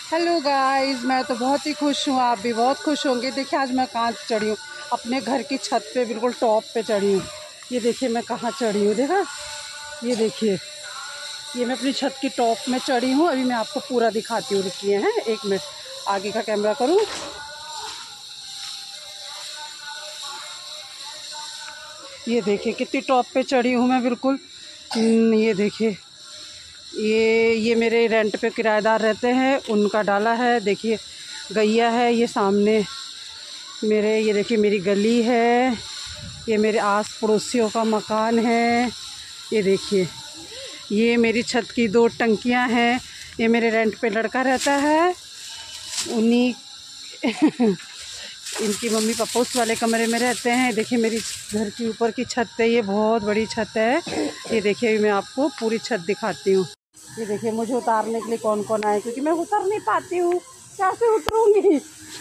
Hello guys, मैं तो बहुत ही खुश हूँ। आप भी बहुत खुश होंगे। देखिए आज मैं कहाँ चढ़ी हूँ, अपने घर की छत पे, बिल्कुल टॉप पे चढ़ी हूँ। ये देखिए मैं कहाँ चढ़ी हूँ, देखा? ये देखिए, ये मैं अपनी छत की टॉप में चढ़ी हूँ। अभी मैं आपको पूरा दिखाती हूँ, रुकिए हैं एक मिनट, आगे का कैमरा करूँ। ये देखिए कितनी टॉप पे चढ़ी हूँ मैं, बिल्कुल। ये देखिए, ये मेरे रेंट पे किराएदार रहते हैं, उनका डाला है। देखिए गैया है, ये सामने मेरे, ये देखिए मेरी गली है, ये मेरे आस पड़ोसियों का मकान है। ये देखिए, ये मेरी छत की 2 टंकियां हैं। ये मेरे रेंट पे लड़का रहता है, उन्हीं इनकी मम्मी पापा उस वाले कमरे में रहते हैं। देखिए मेरी घर की ऊपर की छत है, ये बहुत बड़ी छत है। ये देखिए मैं आपको पूरी छत दिखाती हूँ। ये देखिए मुझे उतारने के लिए कौन कौन आए, क्योंकि मैं उतर नहीं पाती हूँ। कैसे उतरूँगी?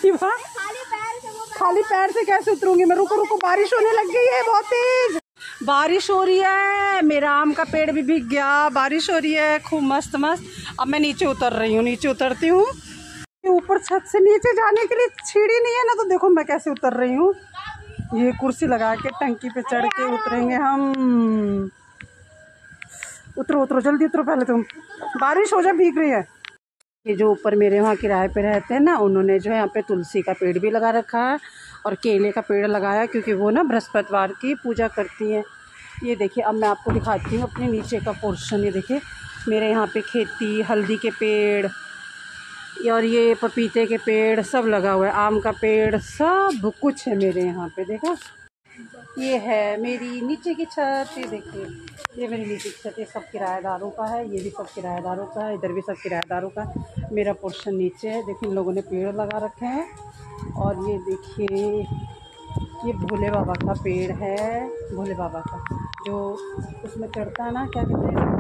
खाली पैर से कैसे उतरूँगी मैं? रुको रुको, बारिश होने लग गई है, बहुत तेज बारिश हो रही है। मेरा आम का पेड़ भी भीग गया, बारिश हो रही है खूब मस्त मस्त। अब मैं नीचे उतर रही हूँ, नीचे उतरती हूँ। ऊपर छत से नीचे जाने के लिए सीढ़ी नहीं है ना, तो देखो मैं कैसे उतर रही हूँ। ये कुर्सी लगा के टंकी पे चढ़ के उतरेंगे हम। उतरो उतरो, जल्दी उतरो पहले तुम, बारिश हो जाए, भीग रही है। ये जो ऊपर मेरे वहाँ किराए पे रहते हैं ना, उन्होंने जो है यहाँ पे तुलसी का पेड़ भी लगा रखा है और केले का पेड़ लगाया, क्योंकि वो ना बृहस्पतिवार की पूजा करती हैं। ये देखिए अब मैं आपको दिखाती हूँ अपने नीचे का पोर्शन। ये देखिए मेरे यहाँ पे खेती, हल्दी के पेड़ और ये पपीते के पेड़ सब लगा हुआ है, आम का पेड़, सब कुछ है मेरे यहाँ पे। देखा, ये है मेरी नीचे की छत। ये देखिए, ये मेरी नीचे की छत, ये सब किराएदारों का है, ये भी सब किराएदारों का है, इधर भी सब किराएदारों का। मेरा पोर्शन नीचे है। देखिए इन लोगों ने पेड़ लगा रखे हैं। और ये देखिए, ये भोले बाबा का पेड़ है, भोले बाबा का जो उसमें चढ़ता है ना, क्या कहते हैं,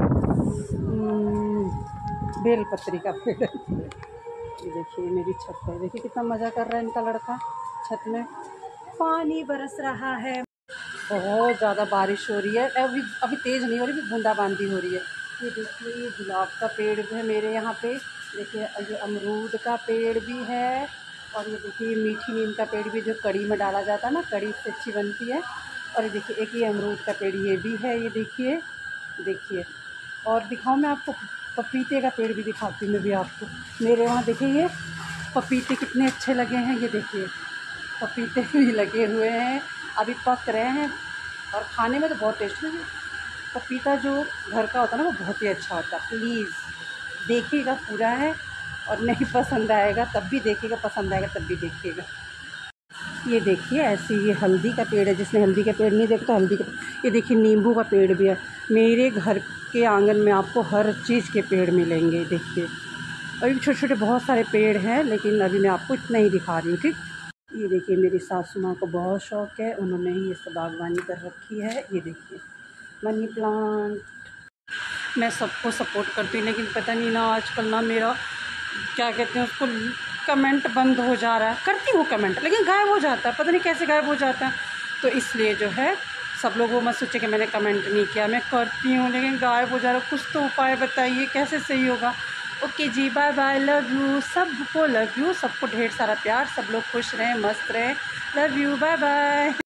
बेलपत्री का पेड़। ये देखिए मेरी छत है, देखिए कितना मज़ा कर रहा है इनका लड़का। छत में पानी बरस रहा है, बहुत ज़्यादा बारिश हो रही है। अभी अभी तेज़ नहीं हो रही, बूंदाबांदी हो रही है। ये देखिए, ये गुलाब का पेड़ भी है मेरे यहाँ पे। देखिए ये अमरूद का पेड़ भी है। और ये देखिए मीठी नीम का पेड़ भी, जो कड़ी में डाला जाता है ना, कड़ी से अच्छी बनती है। और ये देखिए एक ये अमरूद का पेड़ ये भी है। ये देखिए, देखिए और दिखाऊँ मैं आपको, पपीते का पेड़ भी दिखाती हूँ मैं भी आपको। मेरे वहाँ देखिए ये पपीते कितने अच्छे लगे हैं। ये देखिए पपीते भी लगे हुए हैं, अभी पक रहे हैं और खाने में तो बहुत टेस्टी है। पपीता जो घर का होता है ना, वो बहुत ही अच्छा होता है। प्लीज़ देखिएगा, पूरा है, और नहीं पसंद आएगा तब भी देखिएगा, पसंद आएगा तब भी देखिएगा। ये देखिए ऐसे, ये हल्दी का पेड़ है, जिसने हल्दी का पेड़ नहीं देखा, हल्दी का। ये देखिए नींबू का पेड़ भी है। मेरे घर के आंगन में आपको हर चीज़ के पेड़ मिलेंगे। देखिए अभी छोटे छोटे बहुत सारे पेड़ हैं, लेकिन अभी मैं आपको इतना ही दिखा रही हूँ, ठीक। ये देखिए मेरी सासू माँ को बहुत शौक़ है, उन्होंने ही ये सब बागवानी कर रखी है। ये देखिए मनी प्लांट। मैं सबको सपोर्ट करती हूँ, लेकिन पता नहीं ना आजकल ना मेरा, क्या कहते हैं उसको, कमेंट बंद हो जा रहा है। करती हूँ कमेंट, लेकिन गायब हो जाता है, पता नहीं कैसे गायब हो जाता है। तो इसलिए जो है सब लोग वो मत सोचे कि मैंने कमेंट नहीं किया, मैं करती हूँ लेकिन गायब हो जा रहा है। कुछ तो उपाय बताइए, कैसे सही होगा। ओके जी, बाय बाय, लव यू, सबको लव यू, सबको ढेर सारा प्यार, सब लोग खुश रहें, मस्त रहें, लव यू, बाय बाय।